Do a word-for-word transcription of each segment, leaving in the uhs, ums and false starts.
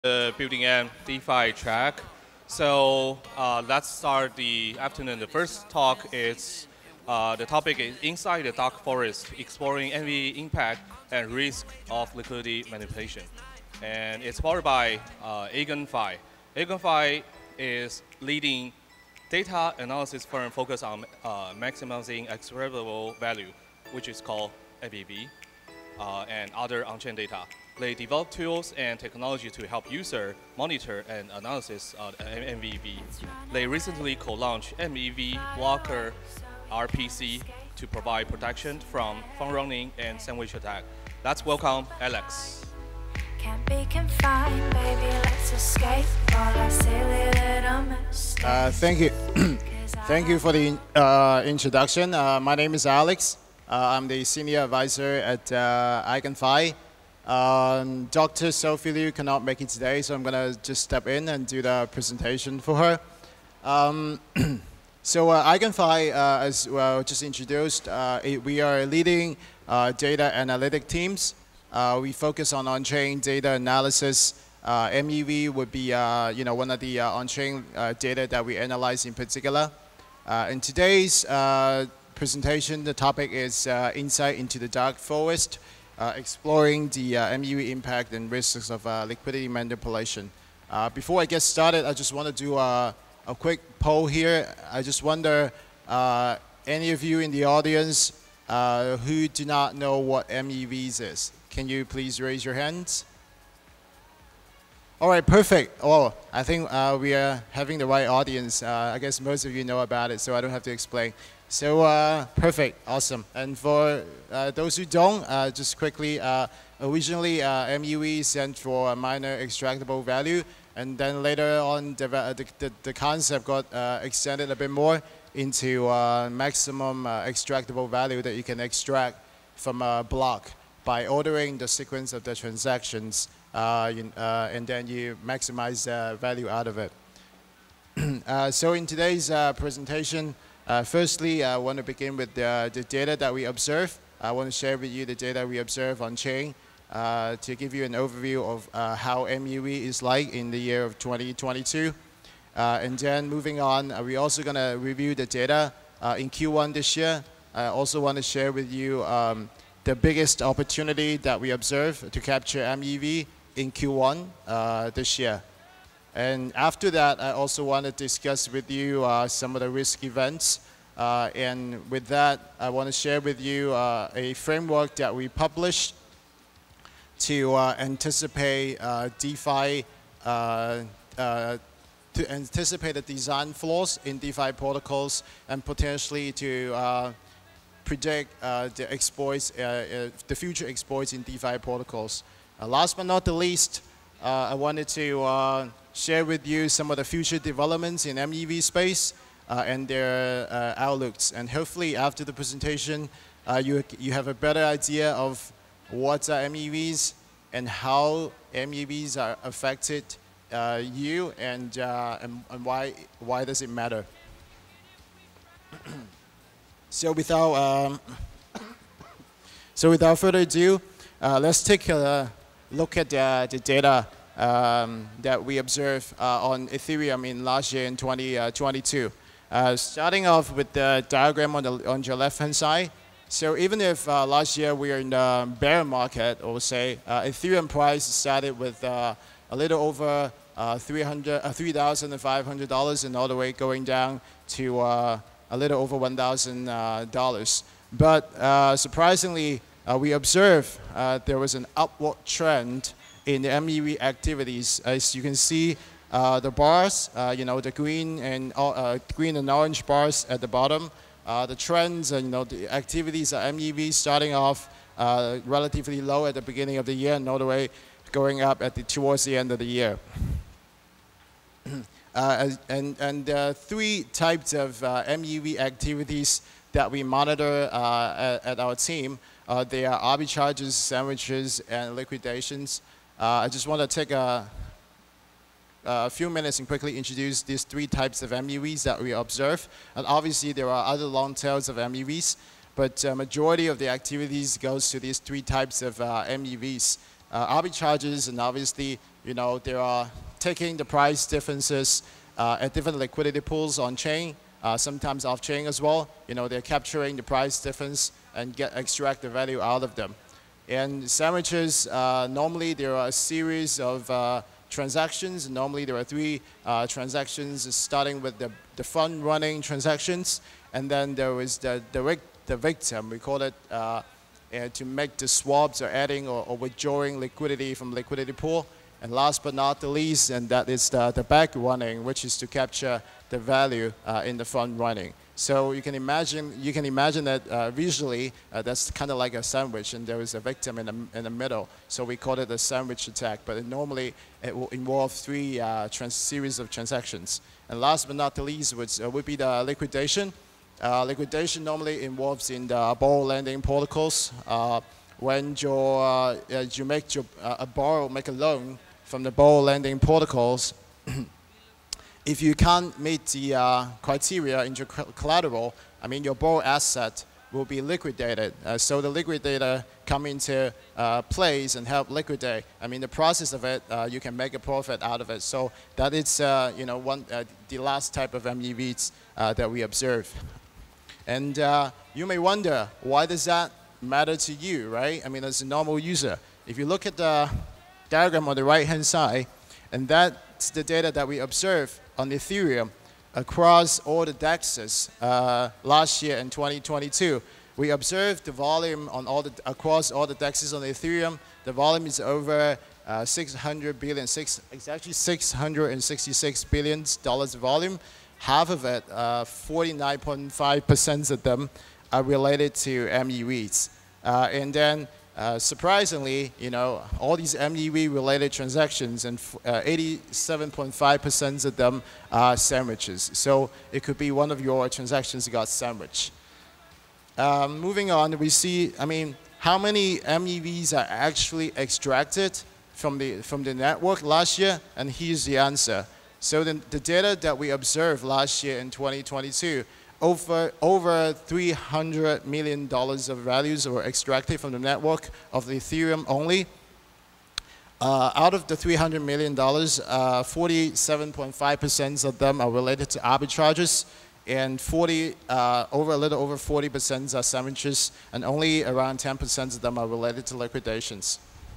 the building and DeFi track. So uh, let's start the afternoon. The first talk is uh, the topic is inside the dark forest, exploring M V impact and risk of liquidity manipulation, and it's powered by uh, EigenPhi. EigenPhi is leading data analysis firm focused on uh, maximizing extractable value, which is called M E V, uh, and other on-chain data. They develop tools and technology to help user monitor and analysis uh, M E V. They recently co-launched M E V Blocker R P C to provide protection from fund running and sandwich attack. Let's welcome Alex. Can't be confined, baby, let's escape all our silly little mistakes. Uh, thank you. Thank you for the uh, introduction. Uh, my name is Alex. Uh, I'm the senior advisor at uh, EigenPhi. Um, Doctor Sophie Liu cannot make it today, so I'm going to just step in and do the presentation for her. Um, so uh, EigenPhi, uh, as well just introduced, uh, it, we are leading uh, data analytic teams. Uh, we focus on on-chain data analysis. Uh, M E V would be uh, you know, one of the uh, on-chain uh, data that we analyze in particular. Uh, in today's uh, presentation, the topic is uh, insight into the dark forest, uh, exploring the uh, M E V impact and risks of uh, liquidity manipulation. Uh, before I get started, I just want to do a, a quick poll here. I just wonder, uh, any of you in the audience uh, who do not know what M E Vs is? Can you please raise your hands? All right, perfect. Oh, I think uh, we are having the right audience. Uh, I guess most of you know about it, so I don't have to explain. So uh, perfect, awesome. And for uh, those who don't, uh, just quickly, uh, originally uh, M U V stands for minor extractable value, and then later on the, the, the concept got uh, extended a bit more into uh, maximum uh, extractable value that you can extract from a block by ordering the sequence of the transactions, uh, you, uh, and then you maximize the value out of it. uh, so in today's uh, presentation, uh, firstly, I want to begin with the, the data that we observe. I want to share with you the data we observe on chain uh, to give you an overview of uh, how M U V is like in the year of twenty twenty-two. Uh, and then moving on, uh, we're also going to review the data uh, in Q one this year. I also want to share with you um, the biggest opportunity that we observe to capture M E V in Q one uh, this year. And after that, I also want to discuss with you uh, some of the risk events. Uh, and with that, I want to share with you uh, a framework that we published to uh, anticipate uh, DeFi, uh, uh, to anticipate the design flaws in DeFi protocols and potentially to uh, predict uh, the exploits, uh, uh, the future exploits in DeFi protocols. Uh, last but not the least, uh, I wanted to uh, share with you some of the future developments in M E V space uh, and their uh, outlooks. And hopefully, after the presentation, uh, you you have a better idea of what are M E Vs and how M E Vs are affected uh, you and, uh, and and why why does it matter. So without um, so without further ado, uh, let's take a look at the, the data um, that we observed uh, on Ethereum in last year in twenty twenty-two. Uh, starting off with the diagram on the on your left-hand side. So even if uh, last year we are in the bear market, or say uh, Ethereum price started with uh, a little over uh, three thousand five hundred dollars and all the way going down to uh, a little over one thousand dollars. Uh, but uh, surprisingly, uh, we observed uh, there was an upward trend in the M E V activities. As you can see, uh, the bars, uh, you know, the green and uh, green and orange bars at the bottom, uh, the trends and you know the activities of M E V starting off uh, relatively low at the beginning of the year and all the way going up at the towards the end of the year. Uh, and and uh, three types of uh, M E V activities that we monitor uh, at, at our team. Uh, they are arbitrages, sandwiches, and liquidations. Uh, I just want to take a, a few minutes and quickly introduce these three types of M E Vs that we observe. And obviously, there are other long tails of M E Vs, but a majority of the activities goes to these three types of uh, M E Vs. Uh, arbitrages and obviously you know, they are taking the price differences uh, at different liquidity pools on chain, uh, sometimes off chain as well. You know, they're capturing the price difference and get extract the value out of them. And sandwiches, uh, normally there are a series of uh, transactions. Normally there are three uh, transactions, starting with the, the fund running transactions, and then there is the, the, the victim, we call it, uh, uh, to make the swaps or adding or, or withdrawing liquidity from liquidity pool. And last but not the least, and that is the, the back running, which is to capture the value uh, in the fund running. So you can imagine, you can imagine that uh, visually, uh, that's kind of like a sandwich, and there is a victim in the, in the middle. So we call it a sandwich attack, but it normally it will involve three uh, trans series of transactions. And last but not the least would, uh, would be the liquidation. Uh, liquidation normally involves in the borrow lending protocols. Uh, when your, uh, you make your, uh, a borrow, make a loan from the borrow lending protocols, if you can't meet the uh, criteria in your collateral, I mean, your borrow asset will be liquidated. Uh, so the liquidator come into uh, place and help liquidate. I mean, the process of it, uh, you can make a profit out of it. So that is, uh, you know, one uh, the last type of M E Vs uh, that we observe. And uh, you may wonder, why does that matter to you, right? I mean, as a normal user, if you look at the diagram on the right-hand side, and that's the data that we observe on Ethereum across all the D E Xs uh, last year in twenty twenty-two. We observed the volume on all the, across all the D E Xs on Ethereum. The volume is over uh, six hundred billion, six, it's actually six hundred sixty-six billion dollars volume. Half of it, forty-nine point five percent uh, of them are related to M E Vs. Uh, and then Uh, surprisingly, you know, all these M E V-related transactions, and eighty-seven point five percent of them are sandwiches. So it could be one of your transactions got sandwiched. Um, moving on, we see, I mean, how many M E Vs are actually extracted from the, from the network last year? And here's the answer. So the, the data that we observed last year in twenty twenty-two, Over, over three hundred million dollars of values were extracted from the network of the Ethereum only. Uh, out of the three hundred million dollars, forty-seven point five percent of them are related to arbitrages, and forty, uh, over a little over forty percent are sandwiches, and only around ten percent of them are related to liquidations.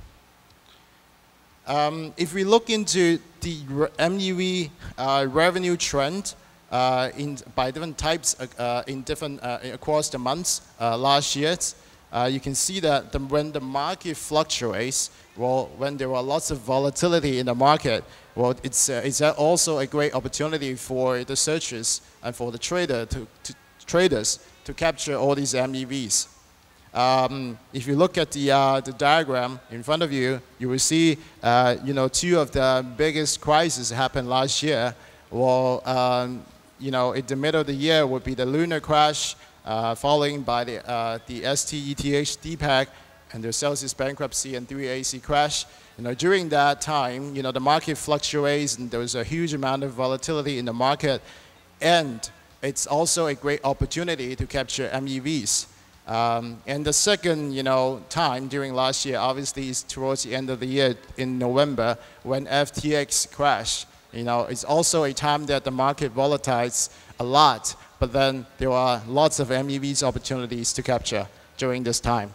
Um, if we look into the M E V uh, revenue trend, Uh, in, by different types uh, in different, uh, across the months uh, last year, uh, you can see that the, when the market fluctuates, well, when there are lots of volatility in the market, well, it's, uh, it's also a great opportunity for the searchers and for the trader to, to traders to capture all these M E Vs. Um, if you look at the, uh, the diagram in front of you, you will see, uh, you know, two of the biggest crises happened last year. Well, um, you know, in the middle of the year would be the lunar crash, uh, following by the, uh, the S T ETHTaipei and the Celsius bankruptcy and three A C crash. You know, during that time, you know, the market fluctuates and there was a huge amount of volatility in the market. And it's also a great opportunity to capture M E Vs. Um, and the second, you know, time during last year, obviously, is towards the end of the year in November when F T X crashed. You know, it's also a time that the market volatiles a lot, but then there are lots of M E Vs opportunities to capture during this time.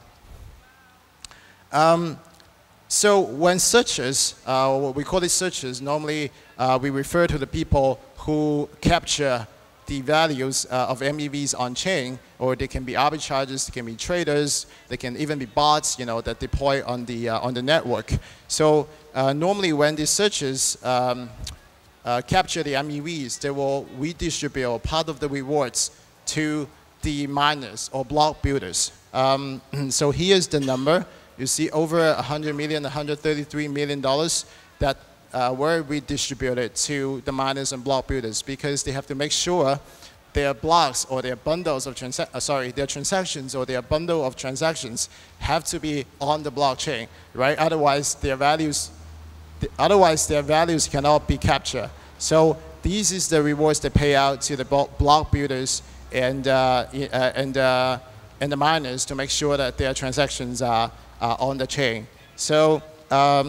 Um, so when searchers, uh, we call it searchers, normally uh, we refer to the people who capture the values uh, of M E Vs on chain, or they can be arbitragers, they can be traders, they can even be bots, you know, that deploy on the, uh, on the network. So uh, normally when these searchers um, Uh, capture the M E Vs, they will redistribute part of the rewards to the miners or block builders. Um, so here's the number. You see over one hundred million, one hundred thirty-three million dollars that uh, were redistributed to the miners and block builders, because they have to make sure their blocks or their bundles of transa uh, sorry, their transactions or their bundle of transactions have to be on the blockchain, right? Otherwise, their values Otherwise, their values cannot be captured. So these is the rewards they pay out to the block builders and uh, uh, and uh, and the miners to make sure that their transactions are, are on the chain. So um,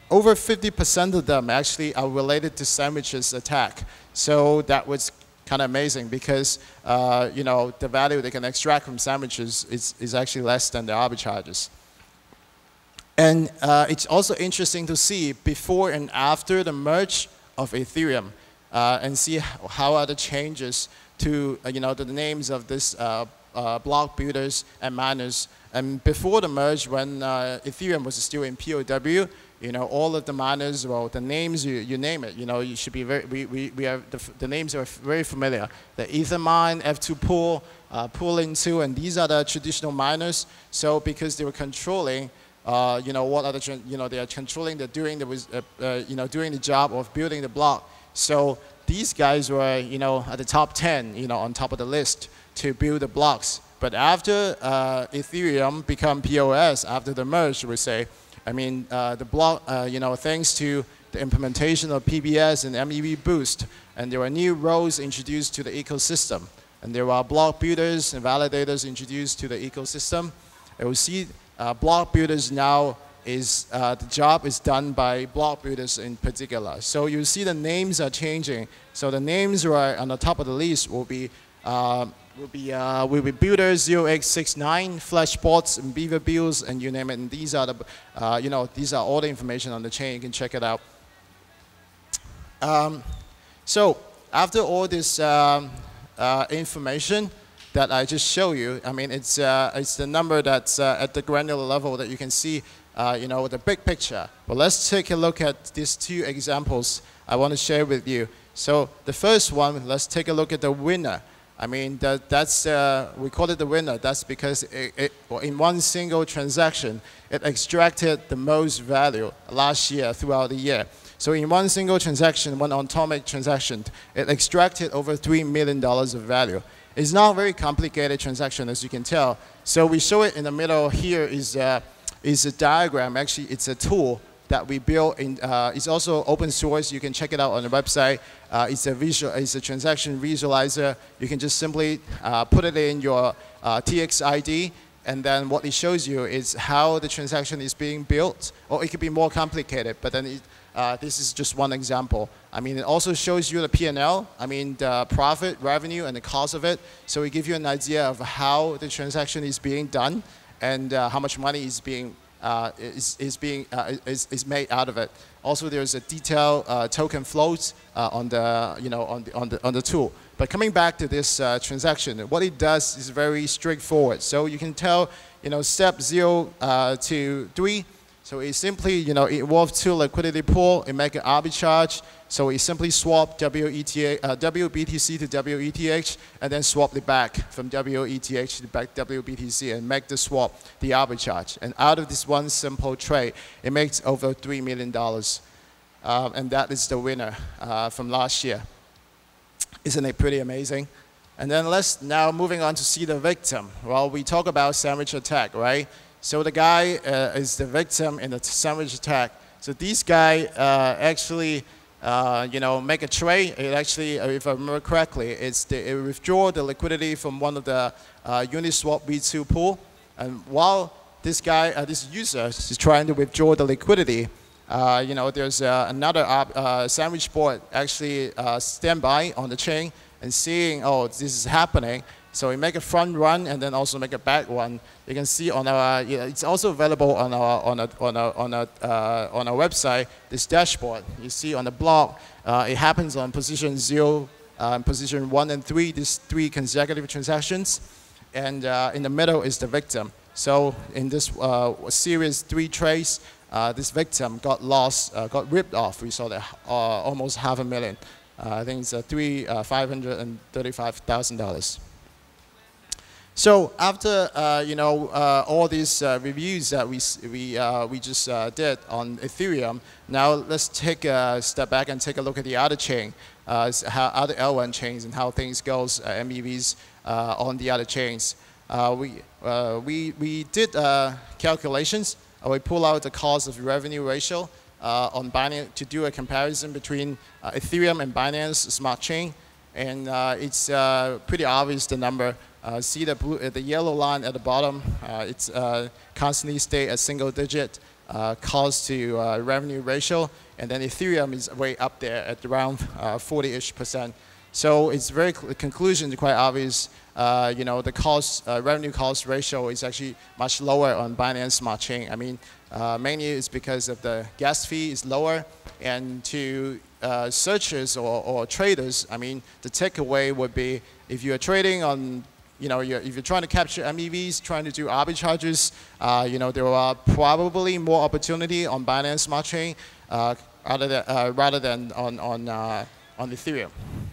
over fifty percent of them actually are related to sandwiches attack. So that was kind of amazing because uh, you know, the value they can extract from sandwiches is, is actually less than the arbitrages. And uh, it's also interesting to see before and after the merge of Ethereum uh, and see how are the changes to uh, you know, the names of this uh, uh, block builders and miners. And before the merge, when uh, Ethereum was still in P O W, you know, all of the miners, well, the names, you, you name it, you know, you should be very, we, we, we have, the, the names are very familiar. The Ethermine, F two Pool, uh, Pooling two, and these are the traditional miners. So because they were controlling, uh, you know, what are the, you know, they are controlling the, doing the, uh, uh, you know, doing the job of building the block. So these guys were, you know, at the top ten, you know, on top of the list to build the blocks. But after uh, Ethereum become P O S, after the merge, we say, I mean, uh, the block, uh, you know, thanks to the implementation of P B S and M E V boost, and there were new roles introduced to the ecosystem, and there are block builders and validators introduced to the ecosystem. And we see uh, block builders now is uh, the job is done by block builders in particular. So you see the names are changing. So the names right on the top of the list will be. Uh, will be uh, will be builders zero x six nine, Flashbots, and Beaver Builds, and you name it. And these are the uh, you know, these are all the information on the chain. You can check it out. Um, so after all this um, uh, information that I just show you, I mean, it's uh, it's the number that's uh, at the granular level that you can see. Uh, you know, the big picture. But let's take a look at these two examples I want to share with you. So the first one, let's take a look at the winner. I mean, that, that's, uh, we call it the winner. That's because it, it, well, in one single transaction, it extracted the most value last year throughout the year. So in one single transaction, one atomic transaction, it extracted over three million dollars of value. It's not a very complicated transaction, as you can tell. So we show it in the middle here is, uh, is a diagram. Actually, it's a tool that we built in, uh, it's also open source. You can check it out on the website. Uh, it's a visual, it's a transaction visualizer. You can just simply uh, put it in your uh, T X I D, and then what it shows you is how the transaction is being built. Or it could be more complicated, but then it, uh, this is just one example. I mean, it also shows you the P and L. I mean, the profit, revenue, and the cost of it. So it gives you an idea of how the transaction is being done and uh, how much money is being Uh, is, is being uh, is, is made out of it. Also, there's a detailed uh, token flows uh, on the you know on the on the on the tool. But coming back to this uh, transaction, what it does is very straightforward. So you can tell, you know, step zero uh, to three. So it simply, you know, it evolves to liquidity pool. It make an arbitrage. So we simply swap W E T H, uh, W B T C to W E T H, and then swap it back from W E T H to back W B T C, and make the swap the arbitrage. And out of this one simple trade, it makes over three million dollars, um, and that is the winner uh, from last year. Isn't it pretty amazing? And then let's now moving on to see the victim. Well, we talk about sandwich attack, right? So the guy uh, is the victim in the sandwich attack. So this guy uh, actually. Uh, you know, make a trade. It actually, if I remember correctly, it's the, it withdraw the liquidity from one of the uh, Uniswap V two pool. And while this guy, uh, this user is trying to withdraw the liquidity, uh, you know, there's uh, another uh, sandwich board actually uh, stand by on the chain and seeing, oh, this is happening. So we make a front run and then also make a back one. You can see on our, you know, it's also available on our on a on a on a uh, on our website. This dashboard you see on the block, uh, it happens on position zero, uh, position one and three. These three consecutive transactions, and uh, in the middle is the victim. So in this uh, series three trades, uh, this victim got lost, uh, got ripped off. We saw that uh, almost half a million. Uh, I think it's uh, three uh, five hundred and thirty-five thousand dollars. So after uh, you know uh, all these uh, reviews that we we uh, we just uh, did on Ethereum, now let's take a step back and take a look at the other chain, uh, how other L one chains and how things goes, uh, M E Vs uh, on the other chains. Uh, we uh, we we did uh, calculations. Uh, we pull out the cost of revenue ratio uh, on Binance to do a comparison between uh, Ethereum and Binance Smart Chain, and uh, it's uh, pretty obvious the number. Uh, see the blue, uh, the yellow line at the bottom. Uh, it's uh, constantly stay a single digit uh, cost to uh, revenue ratio, and then Ethereum is way up there at around forty-ish percent. So it's very the conclusion is quite obvious. Uh, you know, the cost uh, revenue cost ratio is actually much lower on Binance Smart Chain. I mean, uh, mainly it's because of the gas fee is lower, and to uh, searchers or, or traders, I mean, the takeaway would be if you're trading on, you know, you're, if you're trying to capture M E Vs, trying to do arbitrages, uh, you know, there are probably more opportunity on Binance Smart Chain uh, rather than uh, rather than on on uh, on Ethereum.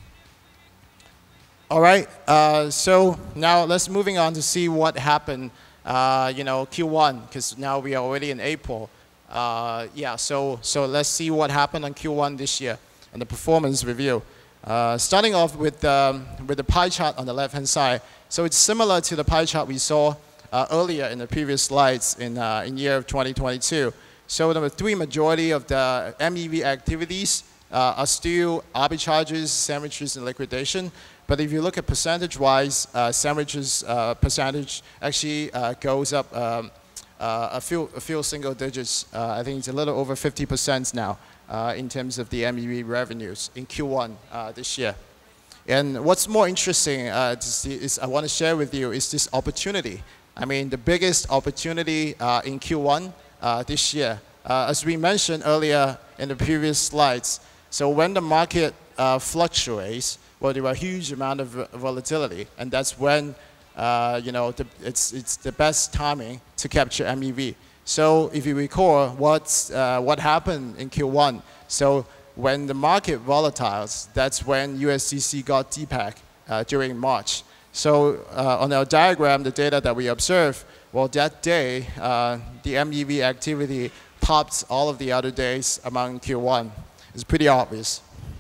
All right, uh, so now let's moving on to see what happened, uh, you know, Q one, because now we are already in April. Uh, yeah, so so let's see what happened on Q one this year and the performance review. Uh, starting off with um, with the pie chart on the left-hand side. So it's similar to the pie chart we saw uh, earlier in the previous slides in uh, in year of twenty twenty-two. So the three majority of the M E V activities uh, are still arbitrages, sandwiches, and liquidation. But if you look at percentage-wise, uh, sandwiches uh, percentage actually uh, goes up um, uh, a few a few single digits. Uh, I think it's a little over fifty percent now uh, in terms of the M E V revenues in Q one uh, this year. And what's more interesting uh, to see is I want to share with you is this opportunity. I mean, the biggest opportunity uh, in Q one uh, this year, uh, as we mentioned earlier in the previous slides. So when the market uh, fluctuates, well, there are a huge amount of volatility, and that's when uh, you know the, it's it's the best timing to capture M E V. So if you recall, what's uh, what happened in Q one? So when the market volatiles, that's when U S D C got depacked uh, during March. So uh, on our diagram, the data that we observed, well, that day uh, the M E V activity topped all of the other days among Q one. It's pretty obvious.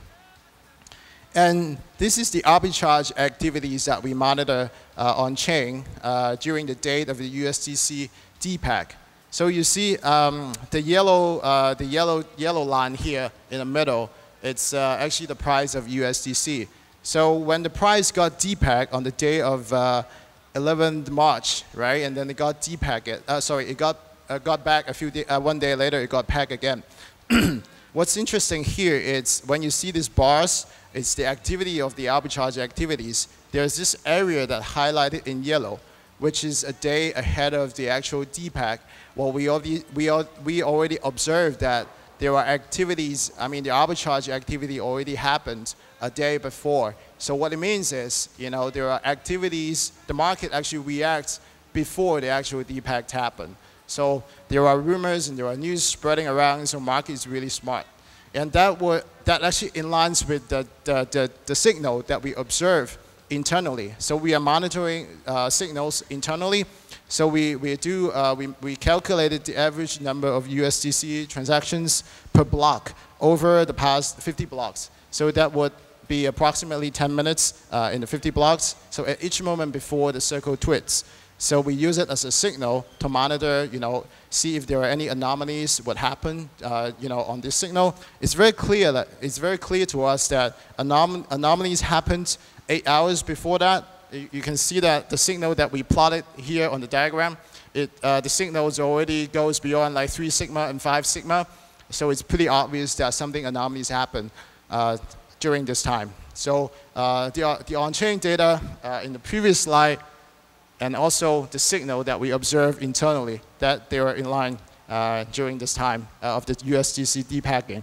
And this is the arbitrage activities that we monitor uh, on chain uh, during the date of the U S D C depack. So you see um, the yellow, uh, the yellow, yellow line here in the middle. It's uh, actually the price of U S D C. So when the price got depacked on the day of uh, eleventh March, right, and then it got depacked. Uh, sorry, it got uh, got back a few day, uh, one day later. It got packed again. What's interesting here is when you see these bars, it's the activity of the arbitrage activities. There's this area that highlighted in yellow, which is a day ahead of the actual depack. Well, we already, we, al we already observed that there are activities, I mean, the arbitrage activity already happened a day before. So what it means is, you know, there are activities, the market actually reacts before the actual depack happened. So there are rumors and there are news spreading around, so market is really smart. And that, would, that actually aligns with the, the, the, the signal that we observe internally. So we are monitoring uh, signals internally. So we, we, do, uh, we, we calculated the average number of U S D C transactions per block over the past fifty blocks. So that would be approximately ten minutes uh, in the fifty blocks. So at each moment before the circle twits. So we use it as a signal to monitor, you know, see if there are any anomalies, what happened, uh, you know, on this signal. It's very clear that it's very clear to us that anom anomalies happened eight hours before that. You can see that the signal that we plotted here on the diagram, it, uh, the signals already goes beyond like three sigma and five sigma. So it's pretty obvious that something anomalies happen uh, during this time. So uh, the, the on-chain data uh, in the previous slide, and also the signal that we observe internally, that they are in line uh, during this time uh, of the U S D C depacking.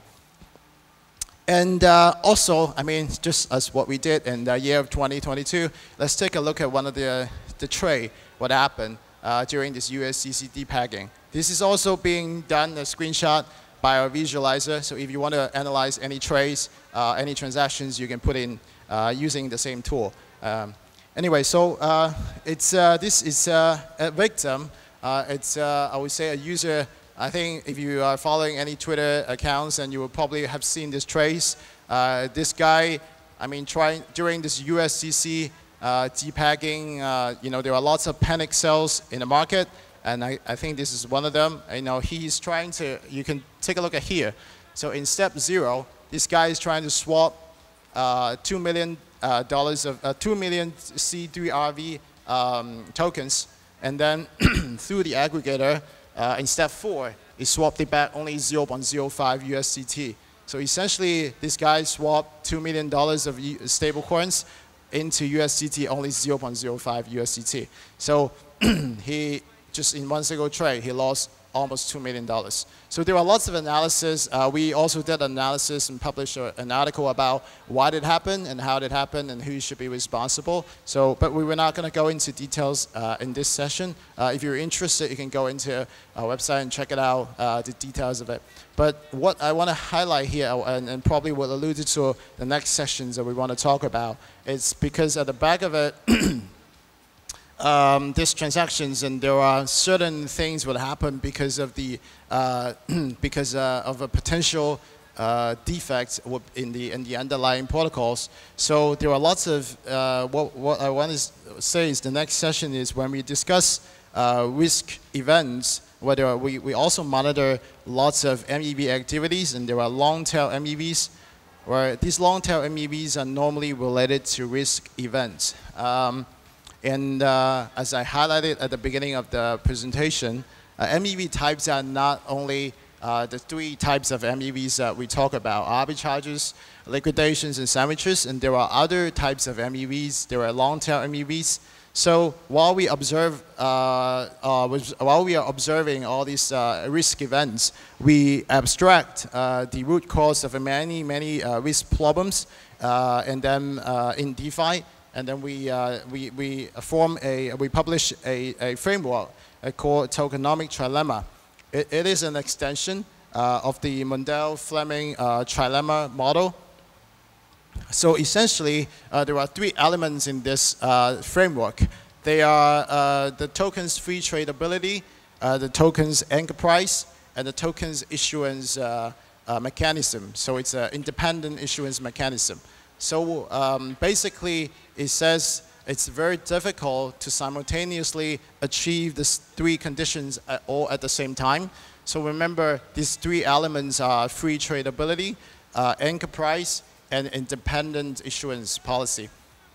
And uh, also, I mean, just as what we did in the year of twenty twenty-two, let's take a look at one of the, the trade, what happened uh, during this U S D C depacking. This is also being done, a screenshot by our visualizer. So if you want to analyze any trades, uh, any transactions, you can put in uh, using the same tool. Um, Anyway, so uh, it's, uh, this is uh, a victim. Uh, it's, uh, I would say, a user. I think if you are following any Twitter accounts, and you will probably have seen this trace. Uh, this guy, I mean, trying during this U S D C uh, depacking, uh, you know, there are lots of panic sells in the market, and I, I think this is one of them. You know, he's trying to. You can take a look at here. So in step zero, this guy is trying to swap uh, two million. Uh, dollars of uh, two million C three R V um, tokens, and then through the aggregator uh, in step four, he swapped it back only zero point zero five U S D T. So essentially, this guy swapped two million dollars of stable coins into U S D T, only zero point zero five U S D T. So he, just in one single trade, he lost almost two million dollars. So there are lots of analysis. Uh, we also did analysis and published a, an article about why did it happen and how did it happen and who should be responsible. So, but we were not going to go into details uh, in this session. Uh, if you're interested, you can go into our website and check it out, uh, the details of it. But what I want to highlight here, and, and probably will allude to the next sessions that we want to talk about, is because at the back of it, Um, these transactions, and there are certain things will happen because of the uh, because uh, of a potential uh, defect in the in the underlying protocols. So there are lots of uh, what what I want to say is the next session is when we discuss uh, risk events. Whether we we also monitor lots of M E V activities, and there are long tail M E Vs, where these long tail M E Vs are normally related to risk events. Um, And uh, as I highlighted at the beginning of the presentation, uh, M E V types are not only uh, the three types of M E Vs that we talk about: arbitrages, liquidations, and sandwiches. And there are other types of M E Vs. There are long-tail M E Vs. So while we observe, uh, uh, while we are observing all these uh, risk events, we abstract uh, the root cause of many, many uh, risk problems, uh, and then uh, in DeFi. And then we, uh, we, we form a, we publish a, a framework uh, called tokenomic trilemma. It, it is an extension uh, of the Mundell-Fleming uh, trilemma model. So essentially, uh, there are three elements in this uh, framework. They are uh, the token's free tradability, uh, the token's anchor price, and the token's issuance uh, uh, mechanism. So it's an independent issuance mechanism. So um, basically, it says it's very difficult to simultaneously achieve these three conditions at all at the same time. So remember, these three elements are free tradability, uh, anchor price, and independent issuance policy.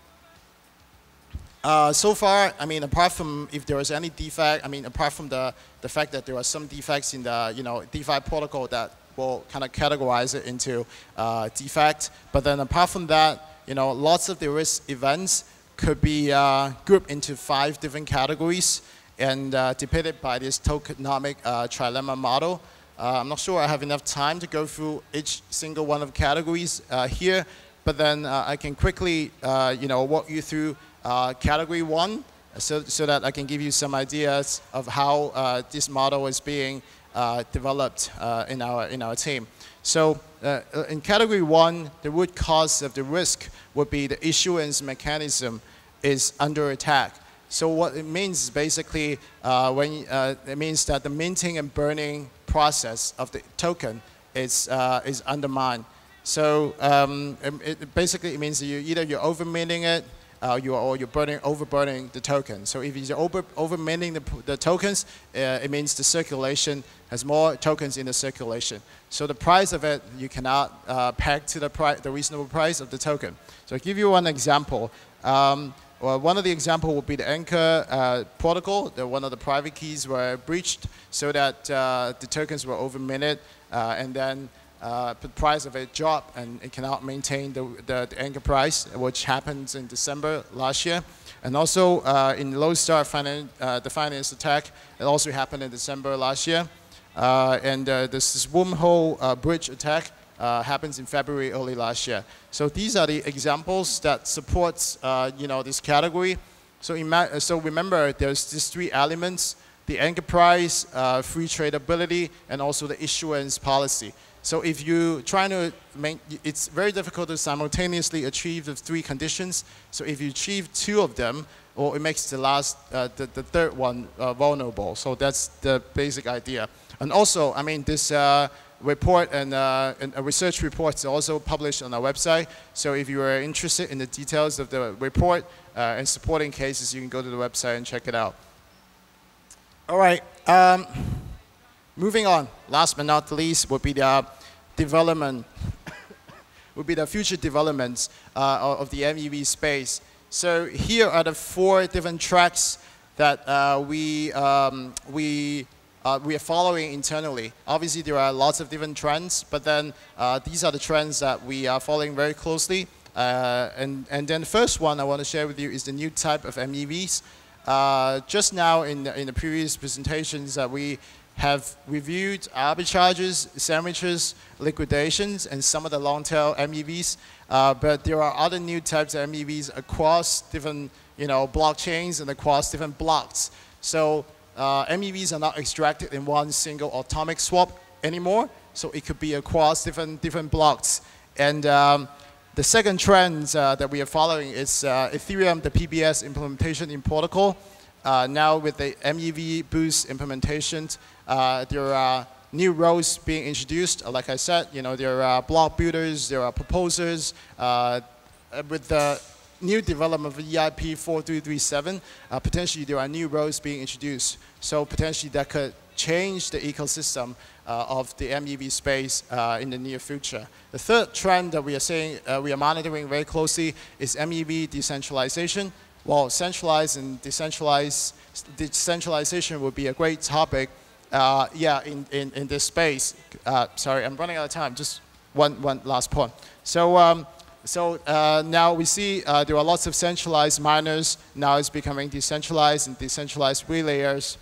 Uh, so far, I mean, apart from if there was any defect, I mean, apart from the, the fact that there are some defects in the, you know, DeFi protocol that will kind of categorize it into uh, defect. But then apart from that, you know, lots of the risk events could be uh, grouped into five different categories and uh, depicted by this tokenomic uh, trilemma model. Uh, I'm not sure I have enough time to go through each single one of the categories uh, here, but then uh, I can quickly, uh, you know, walk you through uh, category one, so, so that I can give you some ideas of how uh, this model is being uh, developed uh, in our in our team. So uh, in category one, the root cause of the risk would be the issuance mechanism is under attack. So what it means is basically uh, when uh, it means that the minting and burning process of the token is uh, is undermined. So um, it, it basically it means that you either you're over minting it, uh, you are, or you're burning over burning the token. So if you're over over minting the, the tokens, uh, it means the circulation has more tokens in the circulation. So the price of it you cannot uh, peg to the price, the reasonable price of the token. So I'll give you one example. Um, Well, one of the examples would be the Anchor uh, protocol. The, one of the private keys were breached so that uh, the tokens were over minted, uh, and then uh, the price of it dropped, and it cannot maintain the, the, the Anchor price, which happened in December last year. And also uh, in Lodestar finan uh, the finance attack, it also happened in December last year. Uh, and uh, this, this wormhole uh, bridge attack Uh, happens in February early last year. So these are the examples that supports uh, you know, this category. So, so remember, there's these three elements: the anchor price, uh, free tradability, and also the issuance policy. So if you try to make, it's very difficult to simultaneously achieve the three conditions. So if you achieve two of them, or it makes the last, uh, the, the third one uh, vulnerable. So that's the basic idea. And also, I mean, this uh, report and, uh, and a research report is also published on our website. So if you are interested in the details of the report uh, and supporting cases, you can go to the website and check it out. All right. Um, moving on. Last but not least would be the development, would be the future developments uh, of the M E V space. So here are the four different tracks that uh, we um, we uh, we are following internally. Obviously, there are lots of different trends, but then uh, these are the trends that we are following very closely. Uh, and, and then the first one I want to share with you is the new type of M E Vs. Uh, just now in the, in the previous presentations that uh, we have reviewed arbitrages, sandwiches, liquidations, and some of the long tail M E Vs. Uh, but there are other new types of M E Vs across different you know, blockchains and across different blocks. So uh, M E Vs are not extracted in one single atomic swap anymore. So it could be across different, different blocks. And um, the second trend uh, that we are following is uh, Ethereum, the P B S implementation in protocol. Uh, now with the M E V boost implementation, uh, there are new roles being introduced. Uh, like I said, you know, there are block builders, there are proposers. Uh, with the new development of E I P four three three seven, uh, potentially there are new roles being introduced. So potentially that could change the ecosystem uh, of the M E V space uh, in the near future. The third trend that we are saying uh, we are monitoring very closely is M E V decentralization. Well, centralized and decentralized decentralization would be a great topic. Uh, yeah, in, in, in this space. Uh, sorry, I'm running out of time. Just one, one last point. So, um, so uh, now we see uh, there are lots of centralized miners. Now it's becoming decentralized and decentralized relayers.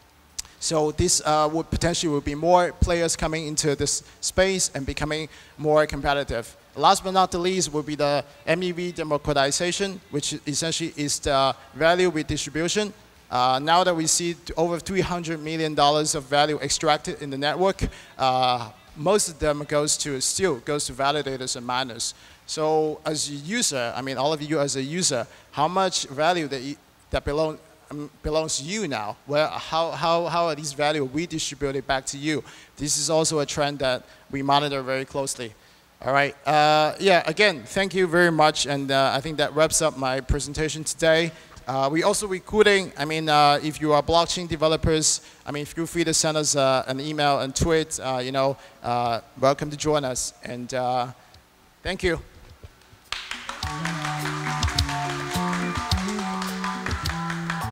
So this uh, would potentially would be more players coming into this space and becoming more competitive. Last but not the least would be the M E V democratization, which essentially is the value redistribution. Uh, now that we see over three hundred million dollars of value extracted in the network, uh, most of them goes to still goes to validators and miners. So as a user, I mean all of you as a user, how much value that you, that belong, um, belongs to you now? Where how how how are these values redistributed back to you? This is also a trend that we monitor very closely. All right. Uh, yeah. Again, thank you very much, and uh, I think that wraps up my presentation today. Uh, we also recruiting. I mean, uh, if you are blockchain developers, I mean, feel free to send us uh, an email and tweet. Uh, you know, uh, welcome to join us, and uh, thank you.